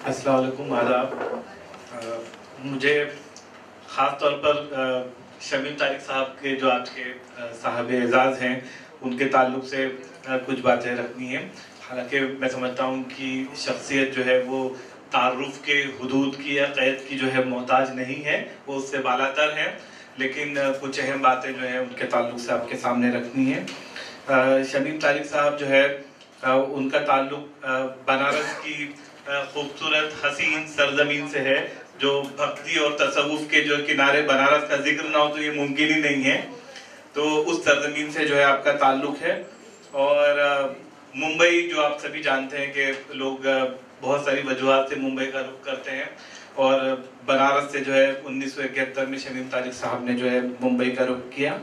अस्सलाम वालेकुम, आदाब। मुझे ख़ास तौर पर शमीम तारिक साहब के जो आज के साहब एजाज़ हैं उनके ताल्लुक़ से कुछ बातें रखनी हैं। हालांकि मैं समझता हूँ कि शख्सियत जो है वो तारुफ़ के हुदूद की या क़ैद की जो है मोहताज नहीं है, वो उससे बालातर है, लेकिन कुछ अहम बातें जो है उनके ताल्लुक़ से आपके सामने रखनी है। शमीम तारिक साहब जो है उनका ताल्लुक़ बनारस की खूबसूरत हसीन सरजमीन से है, जो भक्ति और तसव्वुफ के जो किनारे बनारस का जिक्र ना हो तो ये मुमकिन ही नहीं है। तो उस सरजमीन से जो है आपका ताल्लुक़ है। और मुंबई जो आप सभी जानते हैं कि लोग बहुत सारी वजूहात से मुंबई का रुख करते हैं, और बनारस से जो है 1971 में शमीम तारिक साहब ने जो है मुंबई का रुख किया,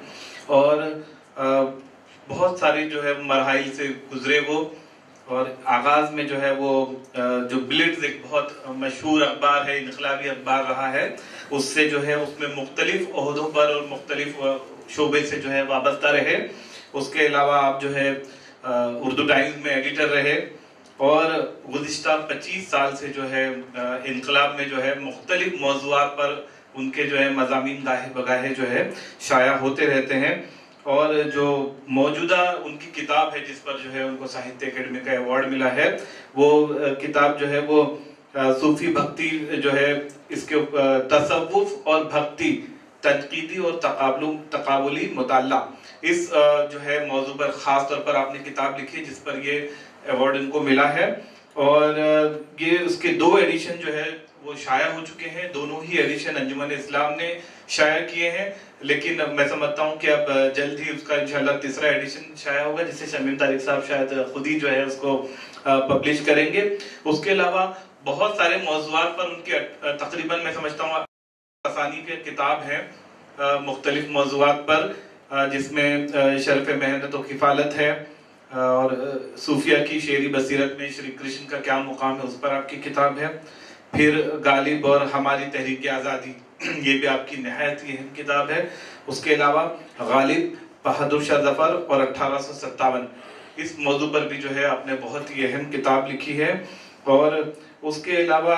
और बहुत सारी जो है मरहाइल से गुजरे वो। और आगाज़ में जो है वो जो ब्लिट्ज़ एक बहुत मशहूर अखबार है, इनकलाबी अखबार रहा है, उससे जो है उसमें मुख्तलिफ ओहदों पर और मुख्तलिफ शोबे से जो है वाबस्ता रहे। उसके अलावा आप जो है उर्दू टाइम्स में एडिटर रहे, और गुज़िश्ता 25 साल से जो है इनकलाब में जो है मुख्तलिफ मौज़ूआत पर उनके जो है मज़ामीन गाहे बगाहे जो है शाया होते रहते हैं। और जो मौजूदा उनकी किताब है जिस पर जो है उनको साहित्य अकेडमी का अवार्ड मिला है, वो किताब जो है वो सूफी भक्ति जो है, इसके तसव्वुफ और भक्ति तनकीदी और तकाबुली मुताल्ला, इस जो है मौजू पर ख़ास तौर पर आपने किताब लिखी है जिस पर ये अवार्ड इनको मिला है। और ये उसके 2 एडिशन जो है वो शाया हो चुके हैं। दोनों ही एडिशन अंजुमन इस्लाम ने शाया किए हैं, लेकिन मैं समझता हूँ कि अब जल्द ही उसका इंशाल्लाह 3रा एडिशन शाया होगा, जिसे शमीम तारिक साहब शायद खुद ही जो है उसको पब्लिश करेंगे। उसके अलावा बहुत सारे मौज़ूआत पर उनके तकरीबन मैं समझता हूँ आसानी के किताब हैं मुख्तलिफ मौज़ूआत पर, जिसमें शरफ़ मेहनत और किफ़ालत है, और सूफिया की शेरी बसीरत में श्री कृष्ण का क्या मुकाम है उस पर आपकी किताब है। फिर गालिब और हमारी तहरीक आज़ादी, ये भी आपकी नहायत ही अहम किताब है। उसके अलावा गालिब, बहादुर शाह ज़फ़र और 1857, इस मौजू पर भी जो है आपने बहुत ही अहम किताब लिखी है। और उसके अलावा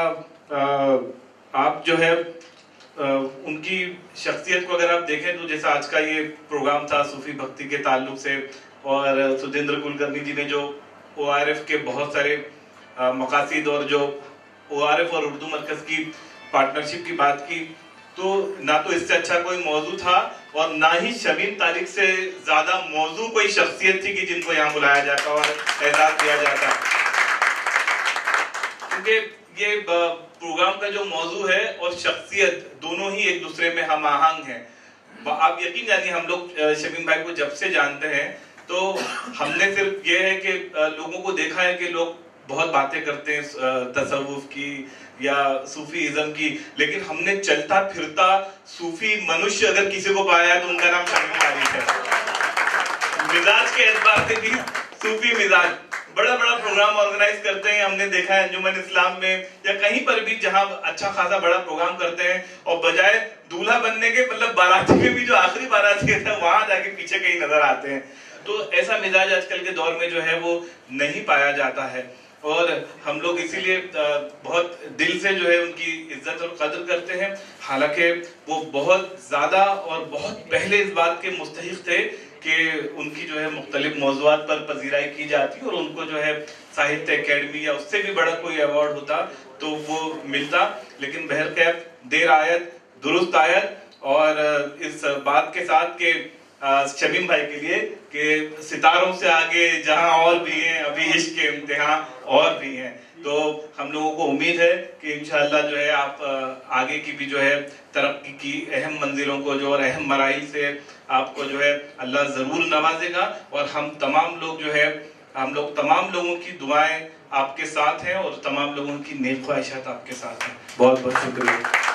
आप जो है उनकी शख्सियत को अगर आप देखें तो जैसा आज का ये प्रोग्राम था सूफी भक्ति के ताल्लुक से, और सुधींद्र कुलकर्णी जी ने जो ORF के बहुत सारे मकासद और जो ORF और उर्दू मरकज़ की पार्टनरशिप की बात की, तो ना तो इससे अच्छा कोई मौजू था और ना ही शमीम तारिक से ज़्यादा मौजू कोई शख्सियत थी कि जिनको यहाँ बुलाया जाता और एजाज़ दिया जाता। क्योंकि ये प्रोग्राम का जो मौजू है और शख्सियत दोनों ही एक दूसरे में हम आहंग हैं। आप यकीन जानिए, हम लोग शमीम भाई को जब से जानते हैं तो हमने सिर्फ ये है कि लोगों को देखा है कि लोग बहुत बातें करते हैं तसव्वुफ की या सूफीइज्म की, लेकिन हमने चलता फिरता सूफी मनुष्य अगर किसी को पाया है तो उनका नाम शमीम तारिक है। मिजाज के एतबार से भी सूफी मिजाज, बड़ा बड़ा प्रोग्राम ऑर्गेनाइज करते हैं। हमने देखा है अंजुमन इस्लाम में या कहीं पर भी जहां अच्छा खासा बड़ा प्रोग्राम करते हैं, और बजाय दूल्हा बनने के मतलब बाराती में भी जो आखिरी बाराती है वहां जाके पीछे कहीं नजर आते हैं। तो ऐसा मिजाज आजकल के दौर में जो है वो नहीं पाया जाता है, और हम लोग इसीलिए बहुत दिल से जो है उनकी इज्जत और कदर करते हैं। हालांकि वो बहुत ज़्यादा और बहुत पहले इस बात के मुस्तहिक थे कि उनकी जो है मुख्तलिफ मौज़ूआत पर पजीराई की जाती और उनको जो है साहित्य अकेडमी या उससे भी बड़ा कोई अवार्ड होता तो वो मिलता, लेकिन बहरकैफ देर आयत दुरुस्त आयत। और इस बात के साथ के शमीम भाई के लिए कि सितारों से आगे जहां और भी हैं, अभी इश्क के इम्तिहान और भी हैं, तो हम लोगों को उम्मीद है कि इंशाअल्लाह जो है आप आगे की भी जो है तरक्की की अहम मंजिलों को जो और अहम मराइल से आपको जो है अल्लाह ज़रूर नवाजेगा। और हम तमाम लोग जो है, हम लोग तमाम लोगों की दुआएं आपके साथ हैं और तमाम लोगों की नेक ख्वाहिशात आपके साथ हैं। बहुत बहुत शुक्रिया।